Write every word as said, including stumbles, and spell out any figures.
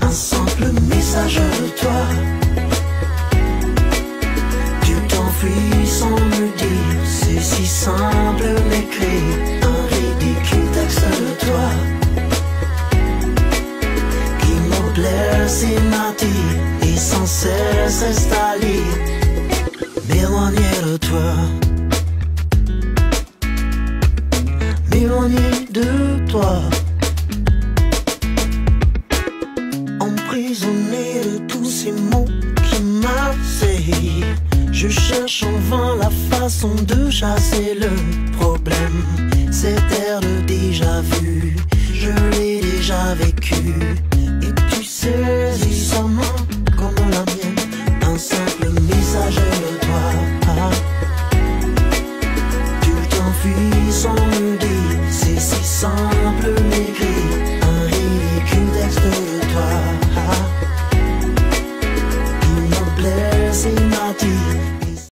Un simple message de toi. Tu t'enfuis sans me dire, c'est si simple d'écrire un ridicule texte de toi qui m'oblaire, m'attire et sans cesse reste à lire, m'éloigner de toi, m'éloigner de toi. Emprisonné de tous ces mots qui m'assaillent, je cherche en vain la façon de chasser le problème. Cet air de déjà vu, je l'ai déjà vécu.